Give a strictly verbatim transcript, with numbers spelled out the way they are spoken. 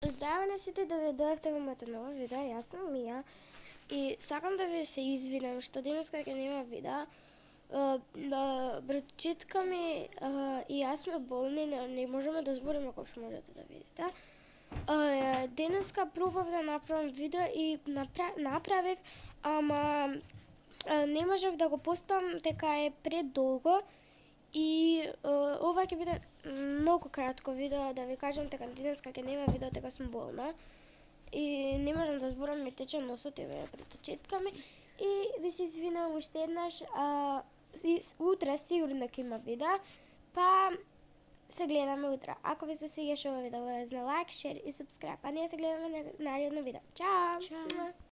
Здраво на сите, добре дојавте во моето ново видео. Јас сум Мија и сакам да ви се извинам што денеска ќе нема видео. Братчетка ми и јас сме болни, не, не можеме да збориме како што можете да видите. Денеска пробав да направам видео и направив, ама не можев да го поставам дека е предолго. И uh, ова ќе биде многу кратко видео, да ви кажам дека денеска ќе нема видео, дека сум болна. И не можам да зборам, ми тече носот и пред очетками. И ви се извинувам уште еднаш, а, утре сигурно ќе има видео, па се гледаме утре. Ако ви се свиѓаше ова видео, возне лайк, шер и субскрайб. А ние се гледаме на наредно видео. Чао! Чао!